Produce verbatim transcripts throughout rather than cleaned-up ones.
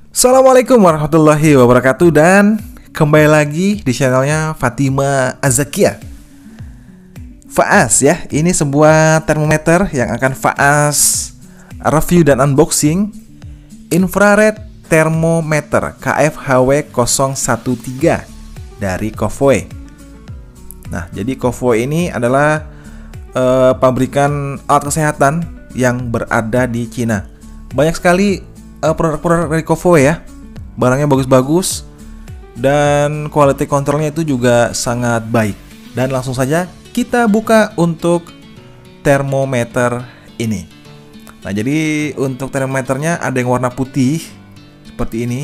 Assalamualaikum warahmatullahi wabarakatuh dan kembali lagi di channelnya Fatima Azakia. Faas ya, ini sebuah termometer yang akan Faas review dan unboxing. Infrared Thermometer K F H W nol satu tiga dari Kofoe. Nah, jadi Kofoe ini adalah uh, pabrikan alat kesehatan yang berada di Cina. Banyak sekali uh, produk-produk dari Kofoe ya. Barangnya bagus-bagus dan quality controlnya itu juga sangat baik. Dan langsung saja kita buka untuk termometer ini. Nah, jadi untuk termometernya ada yang warna putih seperti ini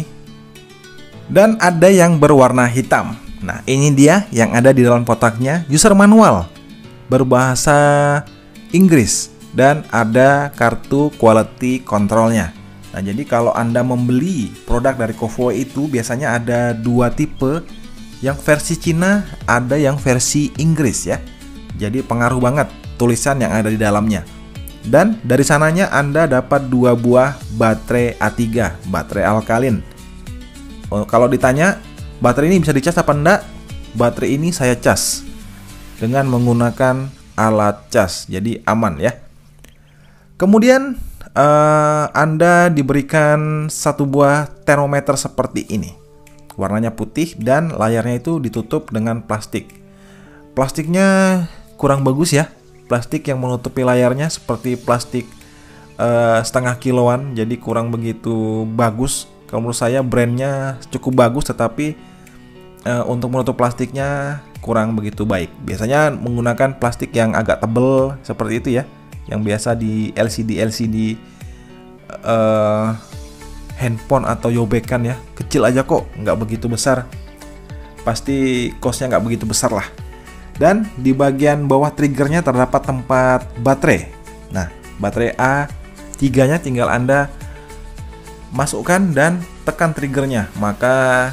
dan ada yang berwarna hitam. Nah, ini dia yang ada di dalam kotaknya, user manual berbahasa Inggris dan ada kartu quality controlnya. Nah, jadi kalau Anda membeli produk dari Kofoe itu biasanya ada dua tipe, yang versi Cina, ada yang versi Inggris ya. Jadi pengaruh banget tulisan yang ada di dalamnya. Dan dari sananya Anda dapat dua buah baterai A tiga, baterai alkalin. Oh, kalau ditanya, baterai ini bisa dicas apa enggak? Baterai ini saya cas dengan menggunakan alat cas, jadi aman ya. Kemudian uh, Anda diberikan satu buah termometer seperti ini. Warnanya putih dan layarnya itu ditutup dengan plastik. Plastiknya kurang bagus ya. Plastik yang menutupi layarnya seperti plastik uh, setengah kiloan, jadi kurang begitu bagus. Kalau menurut saya brandnya cukup bagus, tetapi uh, untuk menutup plastiknya kurang begitu baik. Biasanya menggunakan plastik yang agak tebal seperti itu ya, yang biasa di L C D L C D uh, handphone atau yobekan ya, kecil aja kok, nggak begitu besar. Pasti cost-nya nggak begitu besar lah. Dan di bagian bawah triggernya terdapat tempat baterai. Nah, baterai A tiga nya tinggal Anda masukkan dan tekan triggernya, maka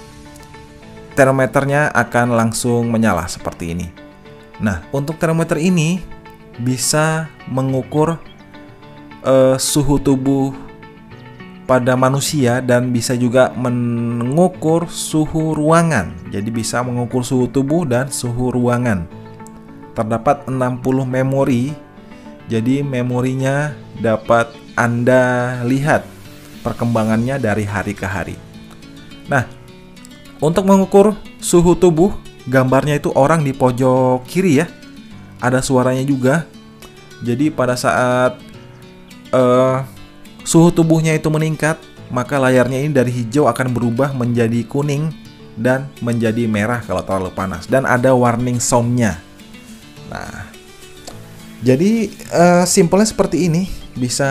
termometernya akan langsung menyala seperti ini. Nah, untuk termometer ini bisa mengukur uh, suhu tubuh pada manusia dan bisa juga mengukur suhu ruangan. Jadi bisa mengukur suhu tubuh dan suhu ruangan. Terdapat enam puluh memori. Jadi memorinya dapat Anda lihat perkembangannya dari hari ke hari. Nah, untuk mengukur suhu tubuh, gambarnya itu orang di pojok kiri ya. Ada suaranya juga. Jadi pada saat uh, suhu tubuhnya itu meningkat, maka layarnya ini dari hijau akan berubah menjadi kuning dan menjadi merah kalau terlalu panas. Dan ada warning soundnya. Nah, jadi uh, simpelnya seperti ini. Bisa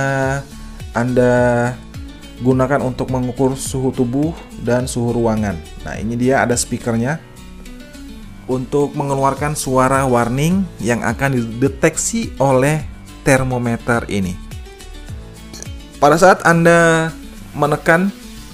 Anda gunakan untuk mengukur suhu tubuh dan suhu ruangan. Nah, ini dia ada speakernya untuk mengeluarkan suara warning yang akan dideteksi oleh termometer ini. Pada saat Anda menekan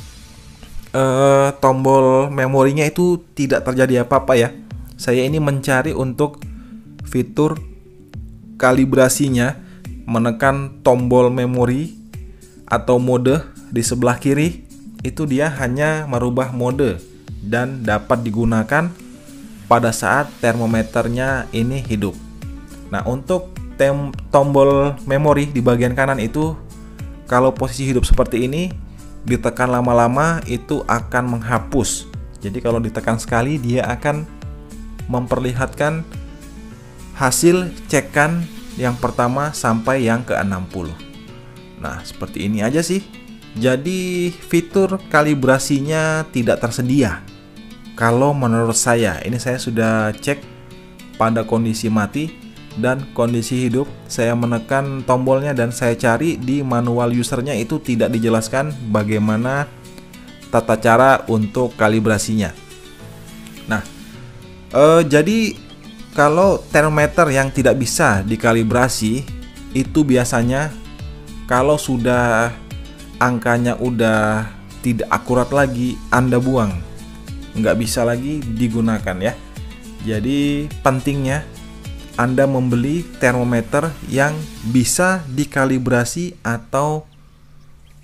uh, tombol memorinya itu tidak terjadi apa-apa ya. Saya ini mencari untuk fitur kalibrasinya, menekan tombol memori atau mode di sebelah kiri, itu dia hanya merubah mode dan dapat digunakan pada saat termometernya ini hidup. Nah, untuk tem- tombol memori di bagian kanan itu, kalau posisi hidup seperti ini, ditekan lama-lama itu akan menghapus. Jadi kalau ditekan sekali, dia akan memperlihatkan hasil cekan yang pertama sampai yang ke enam puluh. Nah, seperti ini aja sih. Jadi fitur kalibrasinya tidak tersedia. Kalau menurut saya, ini saya sudah cek pada kondisi mati dan kondisi hidup. Saya menekan tombolnya dan saya cari di manual usernya itu tidak dijelaskan bagaimana tata cara untuk kalibrasinya. Nah, eh, jadi kalau termometer yang tidak bisa dikalibrasi itu biasanya kalau sudah angkanya udah tidak akurat lagi, Anda buang, nggak bisa lagi digunakan ya. Jadi pentingnya Anda membeli termometer yang bisa dikalibrasi atau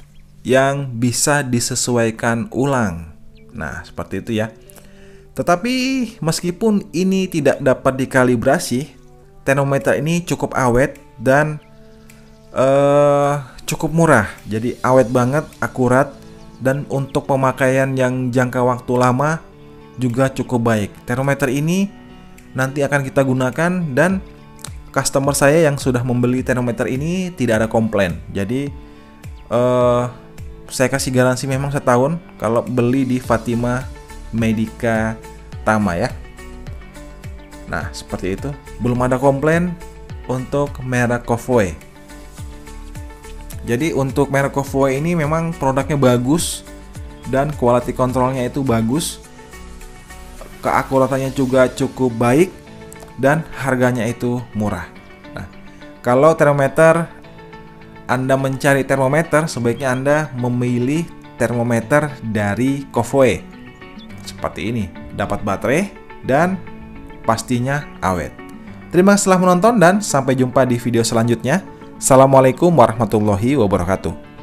yang bisa disesuaikan ulang. Nah, seperti itu ya. Tetapi meskipun ini tidak dapat dikalibrasi, termometer ini cukup awet dan uh, cukup murah. Jadi awet banget, akurat, dan untuk pemakaian yang jangka waktu lama juga cukup baik. Termometer ini nanti akan kita gunakan dan customer saya yang sudah membeli termometer ini tidak ada komplain. Jadi uh, saya kasih garansi memang setahun kalau beli di Fatima Medica Tama ya. Nah, seperti itu. Belum ada komplain untuk merek Kofue. Jadi untuk merek Kofue ini memang produknya bagus dan quality controlnya itu bagus. Keakuratannya juga cukup baik dan harganya itu murah. Nah, kalau termometer Anda mencari termometer, sebaiknya Anda memilih termometer dari Kofue. Seperti ini, dapat baterai dan pastinya awet. Terima kasih telah menonton dan sampai jumpa di video selanjutnya. Assalamualaikum warahmatullahi wabarakatuh.